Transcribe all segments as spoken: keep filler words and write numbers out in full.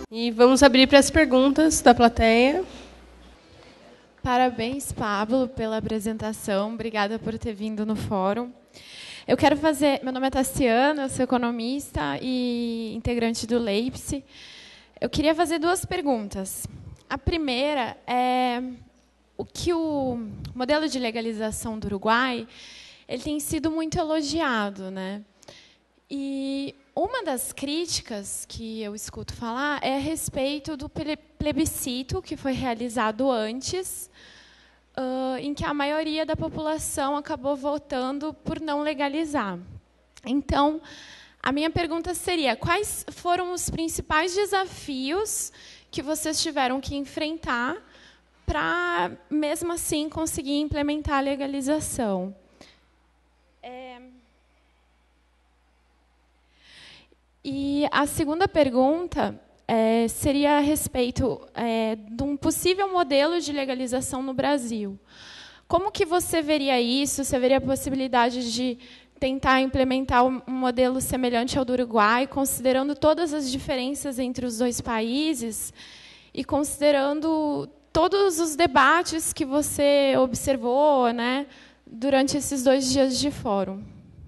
E vamos abrir para as perguntas da plateia. Parabéns, Pablo, pela apresentação. Obrigada por ter vindo no fórum. Eu quero fazer... Meu nome é Tassiana, eu sou economista e integrante do Leipzig. Eu queria fazer duas perguntas. A primeira é o que o modelo de legalização do Uruguai ele tem sido muito elogiado, né? E uma das críticas que eu escuto falar é a respeito do plebiscito que foi realizado antes, uh, em que a maioria da população acabou votando por não legalizar. Então, a minha pergunta seria, quais foram os principais desafios que vocês tiveram que enfrentar para, mesmo assim, conseguir implementar a legalização? É... E a segunda pergunta é, seria a respeito é, de um possível modelo de legalização no Brasil. Como que você veria isso? Você veria a possibilidade de tentar implementar um modelo semelhante ao do Uruguai, considerando todas as diferenças entre os dois países e considerando todos os debates que você observou, né, durante esses dois dias de fórum?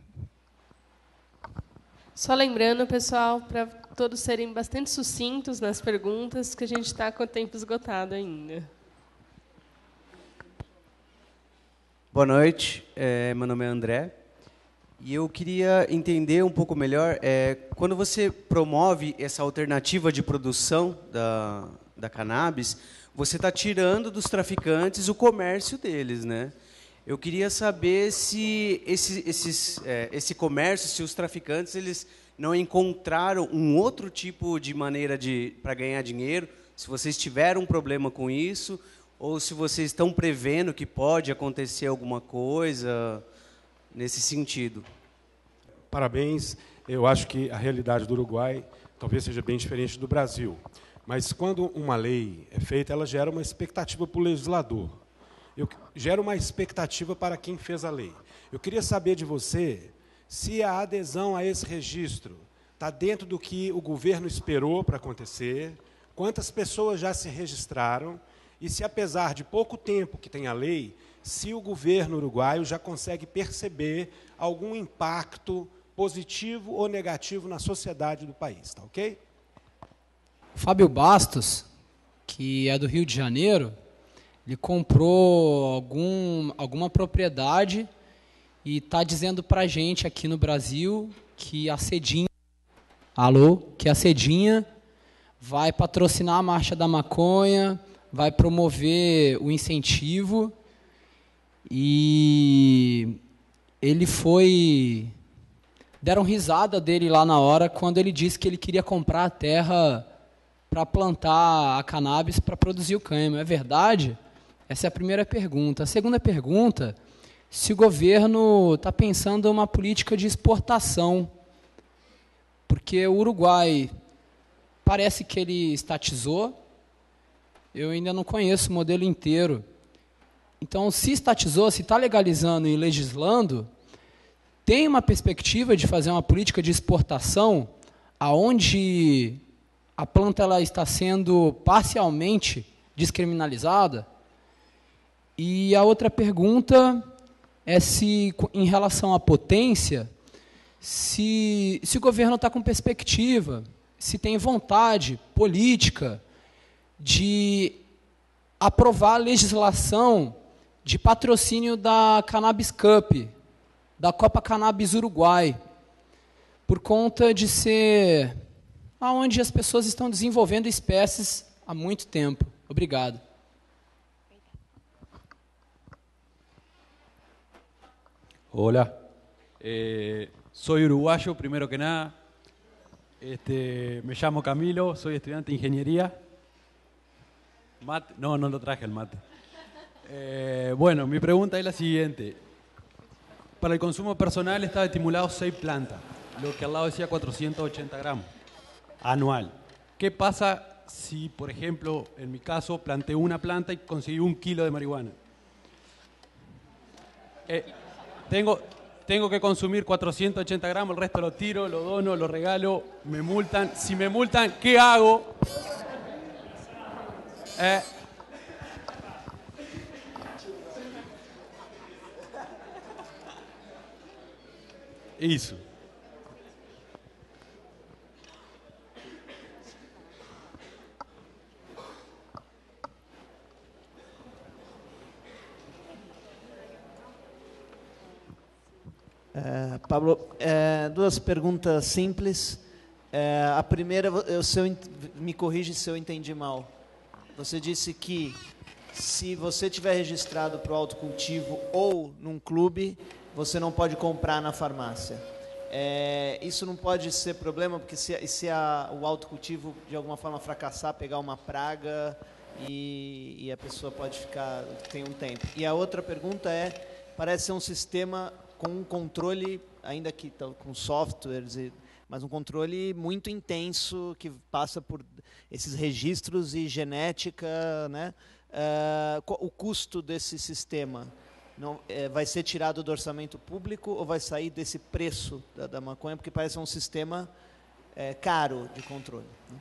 Só lembrando, pessoal, para todos serem bastante sucintos nas perguntas, que a gente está com o tempo esgotado ainda. Boa noite, é, meu nome é André. E eu queria entender um pouco melhor, é, quando você promove essa alternativa de produção da, da cannabis, você está tirando dos traficantes o comércio deles, né? Eu queria saber se esse, esses, é, esse comércio, se os traficantes eles não encontraram um outro tipo de maneira de, para ganhar dinheiro, se vocês tiveram um problema com isso, ou se vocês estão prevendo que pode acontecer alguma coisa nesse sentido. Parabéns. Eu acho que a realidade do Uruguai talvez seja bem diferente do Brasil. Mas, quando uma lei é feita, ela gera uma expectativa para o legislador. Eu, gera uma expectativa para quem fez a lei. Eu queria saber de você se a adesão a esse registro está dentro do que o governo esperou para acontecer, quantas pessoas já se registraram, e se, apesar de pouco tempo que tem a lei, se o governo uruguaio já consegue perceber algum impacto positivo ou negativo na sociedade do país. Tá ok? Fábio Bastos, que é do Rio de Janeiro, ele comprou algum, alguma propriedade e está dizendo para a gente aqui no Brasil que a Cedinha, alô, que a Cedinha vai patrocinar a Marcha da Maconha, vai promover o incentivo, e ele foi... Deram risada dele lá na hora quando ele disse que ele queria comprar a terra para plantar a cannabis para produzir o cânhamo. É verdade? Essa é a primeira pergunta. A segunda pergunta, se o governo está pensando em uma política de exportação, porque o Uruguai parece que ele estatizou, eu ainda não conheço o modelo inteiro. Então, se estatizou, se está legalizando e legislando, tem uma perspectiva de fazer uma política de exportação aonde a planta ela está sendo parcialmente descriminalizada? E a outra pergunta é se, em relação à potência, se, se o governo está com perspectiva, se tem vontade política de aprovar a legislação de patrocínio da Cannabis Cup, da Copa Cannabis Uruguai, por conta de ser onde as pessoas estão desenvolvendo espécies há muito tempo. Obrigado. Hola, eh, soy uruguayo primero que nada, este, me llamo Camilo, soy estudiante de ingeniería. Mate, no, no lo traje el mate. Eh, bueno, mi pregunta es la siguiente. Para el consumo personal estaba estimulado seis plantas, lo que al lado decía cuatrocientos ochenta gramos anual. ¿Qué pasa si, por ejemplo, en mi caso, planté una planta y conseguí un kilo de marihuana? Eh, tengo, tengo que consumir cuatrocientos ochenta gramos, el resto lo tiro, lo dono, lo regalo, me multan. Si me multan, ¿qué hago? É, isso. É, Pablo, é, duas perguntas simples. É, a primeira, eu, se eu, me corrige se eu entendi mal. Você disse que se você tiver registrado para o autocultivo ou num clube, você não pode comprar na farmácia. É, isso não pode ser problema, porque se, se a, o autocultivo de alguma forma fracassar, pegar uma praga e, e a pessoa pode ficar, tem um tempo. E a outra pergunta é, parece ser um sistema com um controle, ainda que com softwares, mas um controle muito intenso que passa por esses registros e genética, né? Uh, o custo desse sistema não, é, vai ser tirado do orçamento público ou vai sair desse preço da, da maconha? Porque parece um sistema é, caro de controle, né?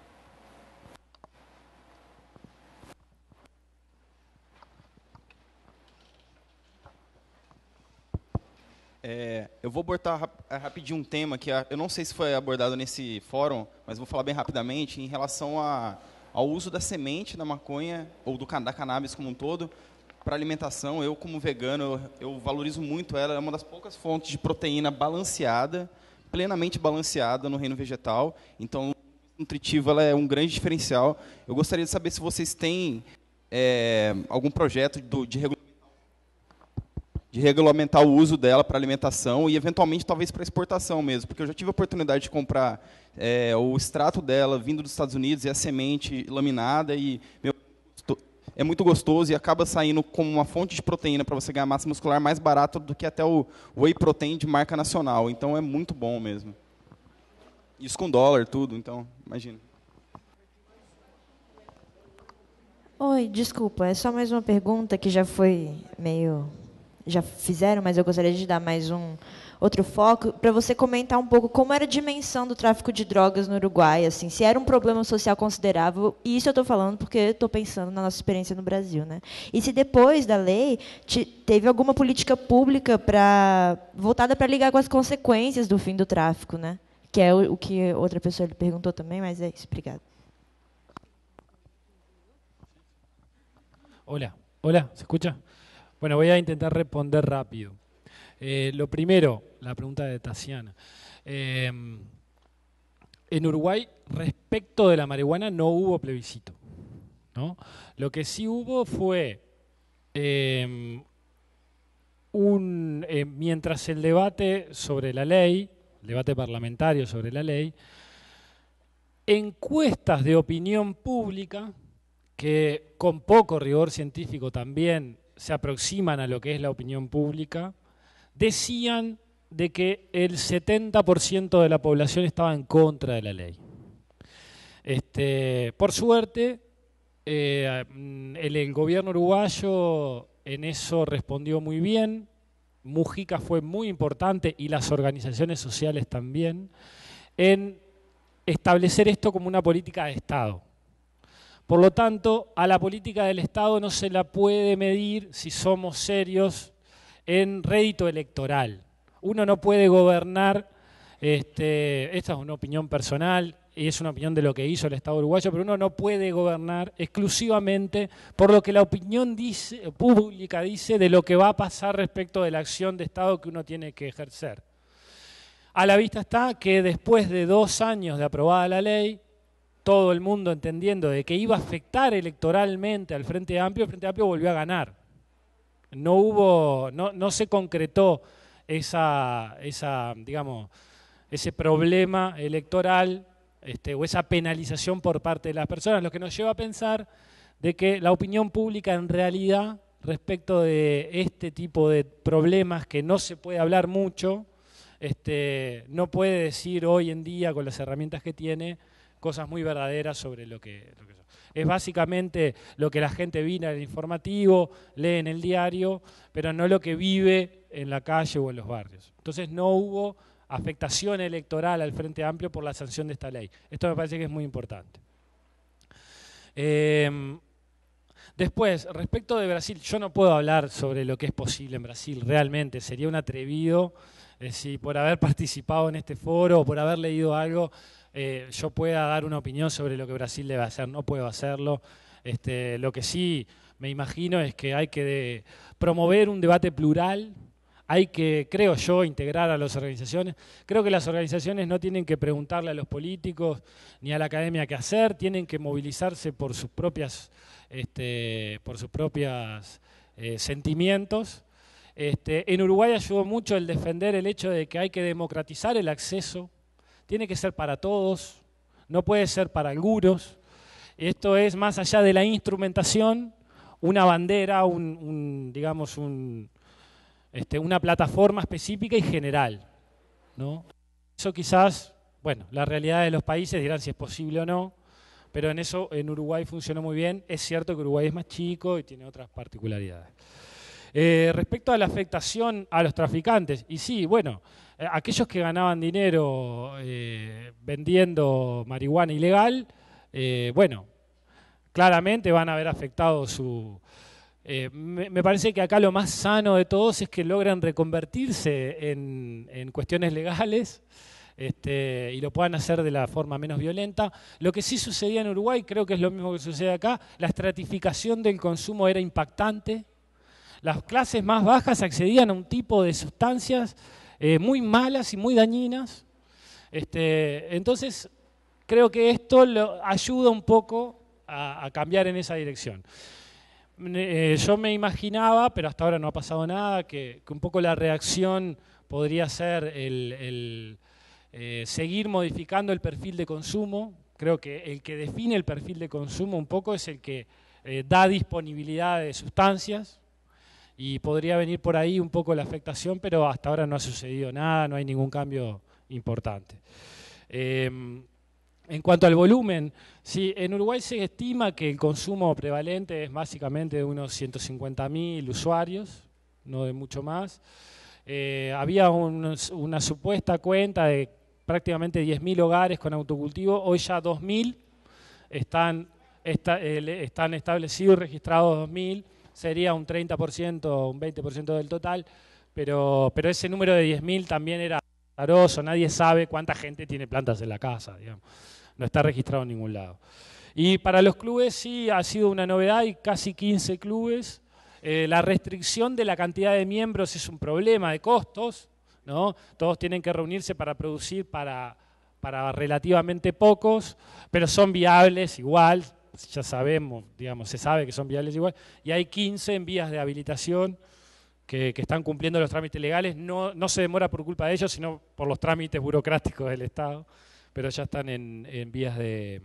É, eu vou abordar rap rapidinho um tema que eu não sei se foi abordado nesse fórum, mas vou falar bem rapidamente em relação a, ao uso da semente da maconha ou do, da cannabis como um todo para alimentação. Eu, como vegano, eu, eu valorizo muito ela. É uma das poucas fontes de proteína balanceada, plenamente balanceada no reino vegetal. Então, nutritiva ela é um grande diferencial. Eu gostaria de saber se vocês têm é, algum projeto do, de regulamentação de regulamentar o uso dela para alimentação e, eventualmente, talvez para exportação mesmo, porque eu já tive a oportunidade de comprar é, o extrato dela vindo dos Estados Unidos e a semente laminada, e meu, é muito gostoso e acaba saindo como uma fonte de proteína para você ganhar massa muscular mais barato do que até o whey protein de marca nacional. Então, é muito bom mesmo. Isso com dólar, tudo, então, imagina. Oi, desculpa, é só mais uma pergunta que já foi meio... já fizeram, mas eu gostaria de dar mais um outro foco, para você comentar um pouco como era a dimensão do tráfico de drogas no Uruguai, assim, se era um problema social considerável, e isso eu estou falando porque estou pensando na nossa experiência no Brasil, né? E se depois da lei te, teve alguma política pública pra, voltada para ligar com as consequências do fim do tráfico, né? Que é o, o que outra pessoa lhe perguntou também, mas é isso. Obrigada. Hola, hola, ¿se escucha? Bueno, voy a intentar responder rápido. Eh, lo primero, la pregunta de Tatiana. Eh, en Uruguay, respecto de la marihuana, no hubo plebiscito, ¿no? Lo que sí hubo fue, eh, un, eh, mientras el debate sobre la ley, el debate parlamentario sobre la ley, encuestas de opinión pública, que con poco rigor científico también se aproximan a lo que es la opinión pública, decían de que el setenta por ciento de la población estaba en contra de la ley. Este, por suerte, eh, el, el gobierno uruguayo en eso respondió muy bien. Mujica fue muy importante, y las organizaciones sociales también, en establecer esto como una política de Estado. Por lo tanto, a la política del Estado no se la puede medir, si somos serios, en rédito electoral. Uno no puede gobernar, este, esta es una opinión personal y es una opinión de lo que hizo el Estado uruguayo, pero uno no puede gobernar exclusivamente por lo que la opinión dice, pública dice de lo que va a pasar respecto de la acción de Estado que uno tiene que ejercer. A la vista está que después de dos años de aprobada la ley, todo el mundo entendiendo de que iba a afectar electoralmente al Frente Amplio, el Frente Amplio volvió a ganar. No hubo, no, no se concretó esa, esa, digamos, ese problema electoral, este, o esa penalización por parte de las personas, lo que nos lleva a pensar de que la opinión pública en realidad, respecto de este tipo de problemas que no se puede hablar mucho, este, no puede decir hoy en día con las herramientas que tiene cosas muy verdaderas sobre lo que, lo que son. Es básicamente lo que la gente ve en el informativo, lee en el diario, pero no lo que vive en la calle o en los barrios. Entonces no hubo afectación electoral al Frente Amplio por la sanción de esta ley. Esto me parece que es muy importante. Eh, Después, respecto de Brasil, yo no puedo hablar sobre lo que es posible en Brasil, realmente, sería un atrevido, eh, si por haber participado en este foro o por haber leído algo, eh, yo pueda dar una opinión sobre lo que Brasil debe hacer, no puedo hacerlo. Este, lo que sí me imagino es que hay que de, promover un debate plural, hay que, creo yo, integrar a las organizaciones. Creo que las organizaciones no tienen que preguntarle a los políticos ni a la academia qué hacer, tienen que movilizarse por sus propias, este, por sus propias eh, sentimientos. Este, en Uruguay ayudó mucho el defender el hecho de que hay que democratizar el acceso, tiene que ser para todos, no puede ser para algunos. Esto es, más allá de la instrumentación, una bandera, un, un, digamos, un, este, una plataforma específica y general, ¿no? Eso quizás, bueno, la realidad de los países dirán si es posible o no, pero en eso en Uruguay funcionó muy bien. Es cierto que Uruguay es más chico y tiene otras particularidades. Eh, respecto a la afectación a los traficantes, y sí, bueno, eh, aquellos que ganaban dinero eh, vendiendo marihuana ilegal, eh, bueno, claramente van a haber afectado su... Eh, me, me parece que acá lo más sano de todos es que logran reconvertirse en, en cuestiones legales este, y lo puedan hacer de la forma menos violenta. Lo que sí sucedía en Uruguay, creo que es lo mismo que sucede acá, la estratificación del consumo era impactante. Las clases más bajas accedían a un tipo de sustancias eh, muy malas y muy dañinas. Este, entonces, creo que esto lo ayuda un poco a, a cambiar en esa dirección. Eh, yo me imaginaba, pero hasta ahora no ha pasado nada, que, que un poco la reacción podría ser el, el eh, seguir modificando el perfil de consumo. Creo que el que define el perfil de consumo un poco es el que eh, da disponibilidad de sustancias. Y podría venir por ahí un poco la afectación, pero hasta ahora no ha sucedido nada, no hay ningún cambio importante. Eh, en cuanto al volumen, sí, en Uruguay se estima que el consumo prevalente es básicamente de unos ciento cincuenta mil usuarios, no de mucho más. Eh, había un, una supuesta cuenta de prácticamente diez mil hogares con autocultivo, hoy ya dos mil están, está, eh, están establecidos y registrados dos mil. Sería un treinta por ciento, un veinte por ciento del total, pero, pero ese número de diez mil también era azaroso, nadie sabe cuánta gente tiene plantas en la casa, digamos. No está registrado en ningún lado. Y para los clubes sí ha sido una novedad, hay casi quince clubes. Eh, la restricción de la cantidad de miembros es un problema de costos, ¿no? Todos tienen que reunirse para producir para, para relativamente pocos, pero son viables igual. Ya sabemos, digamos, se sabe que son viables igual, y hay quince en vías de habilitación que, que están cumpliendo los trámites legales. No, no se demora por culpa de ellos, sino por los trámites burocráticos del Estado, pero ya están en, en vías de...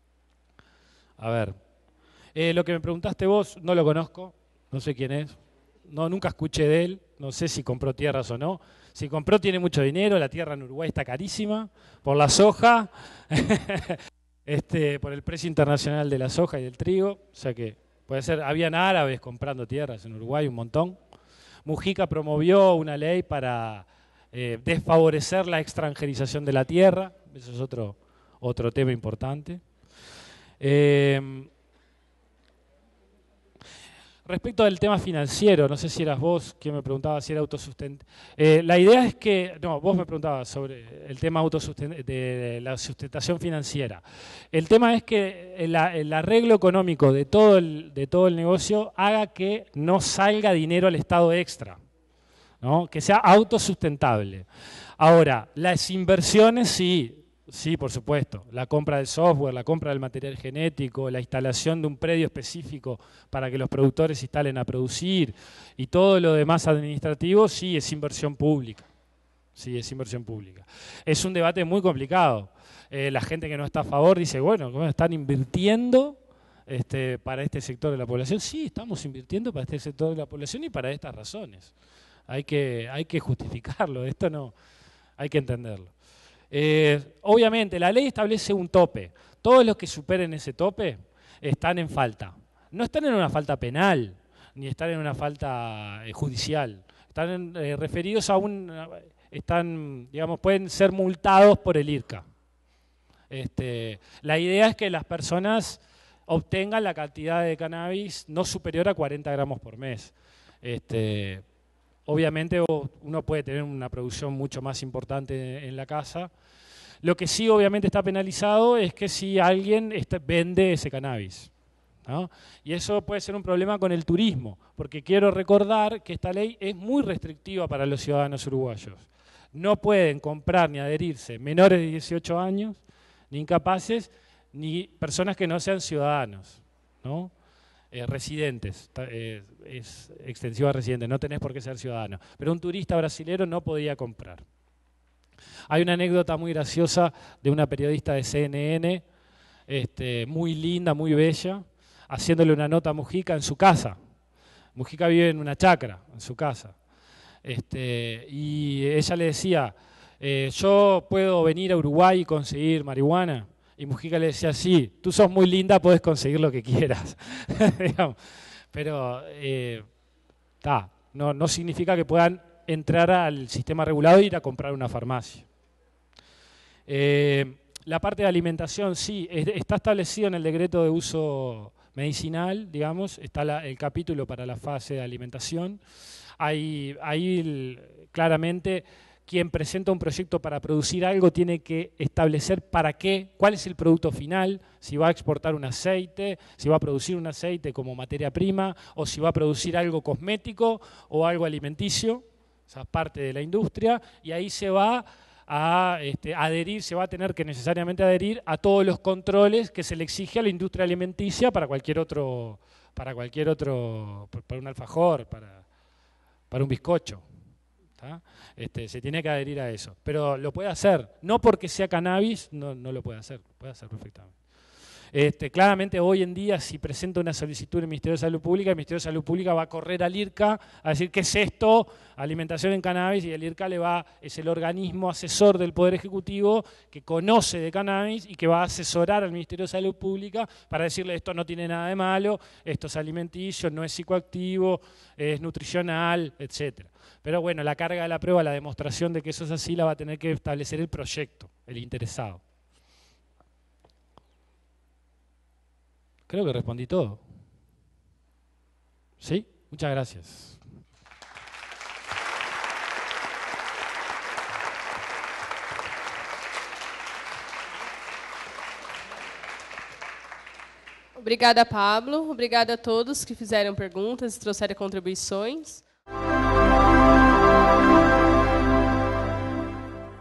A ver, eh, lo que me preguntaste vos, no lo conozco, no sé quién es, no, nunca escuché de él, no sé si compró tierras o no. Si compró tiene mucho dinero, la tierra en Uruguay está carísima, por la soja... Este, por el precio internacional de la soja y del trigo, o sea que puede ser, habían árabes comprando tierras en Uruguay, un montón. Mujica promovió una ley para eh, desfavorecer la extranjerización de la tierra, eso es otro, otro tema importante. Eh, Respecto del tema financiero, no sé si eras vos quien me preguntaba si era autosustentable. Eh, la idea es que, no, vos me preguntabas sobre el tema autosusten- de la sustentación financiera. El tema es que el, el arreglo económico de todo, el, de todo el negocio haga que no salga dinero al Estado extra, ¿no? Que sea autosustentable. Ahora, las inversiones sí. Sí, por supuesto. La compra del software, la compra del material genético, la instalación de un predio específico para que los productores se instalen a producir y todo lo demás administrativo, sí es inversión pública. Sí, es inversión pública. Es un debate muy complicado. Eh, la gente que no está a favor dice, bueno, ¿cómo están invirtiendo este, para este sector de la población? Sí, estamos invirtiendo para este sector de la población y para estas razones. Hay que, hay que justificarlo, esto no, hay que entenderlo. Eh, obviamente, la ley establece un tope. Todos los que superen ese tope están en falta. No están en una falta penal, ni están en una falta eh, judicial. Están en, eh, referidos a un... Están, digamos, pueden ser multados por el I R C A. Este, la idea es que las personas obtengan la cantidad de cannabis no superior a cuarenta gramos por mes. Este, obviamente uno puede tener una producción mucho más importante en la casa. Lo que sí obviamente está penalizado es que si alguien este, vende ese cannabis, ¿no? Y eso puede ser un problema con el turismo, porque quiero recordar que esta ley es muy restrictiva para los ciudadanos uruguayos. No pueden comprar ni adherirse menores de dieciocho años, ni incapaces, ni personas que no sean ciudadanos, ¿no? Eh, residentes, eh, es extensiva a residentes, no tenés por qué ser ciudadano. Pero un turista brasilero no podía comprar. Hay una anécdota muy graciosa de una periodista de C N N, este, muy linda, muy bella, haciéndole una nota a Mujica en su casa. Mujica vive en una chacra, en su casa. Este, y ella le decía, eh, yo puedo venir a Uruguay y conseguir marihuana. Y Mujica le decía, sí, tú sos muy linda, puedes conseguir lo que quieras. Pero eh, ta, no, no significa que puedan entrar al sistema regulado e ir a comprar una farmacia. Eh, la parte de alimentación, sí, es, está establecido en el decreto de uso medicinal, digamos, está la, el capítulo para la fase de alimentación. Ahí, ahí claramente quien presenta un proyecto para producir algo tiene que establecer para qué, cuál es el producto final, si va a exportar un aceite, si va a producir un aceite como materia prima, o si va a producir algo cosmético o algo alimenticio, o sea, parte de la industria, y ahí se va a este, adherir, se va a tener que necesariamente adherir a todos los controles que se le exige a la industria alimenticia para cualquier otro, para cualquier otro, para un alfajor, para, para un bizcocho. Este, se tiene que adherir a eso, pero lo puede hacer, no porque sea cannabis, no, no lo puede hacer, lo puede hacer perfectamente. Este, claramente hoy en día si presenta una solicitud en el Ministerio de Salud Pública, el Ministerio de Salud Pública va a correr al IRCA a decir qué es esto, alimentación en cannabis, y el IRCA le va, es el organismo asesor del Poder Ejecutivo que conoce de cannabis y que va a asesorar al Ministerio de Salud Pública para decirle esto no tiene nada de malo, esto es alimenticio, no es psicoactivo, es nutricional, etcétera. Pero bueno, la carga de la prueba, la demostración de que eso es así, la va a tener que establecer el proyecto, el interesado. Creo que respondí todo. ¿Sí? Muchas gracias. Obrigada, Pablo. Obrigada a todos que fizeram perguntas e trouxeram contribuições.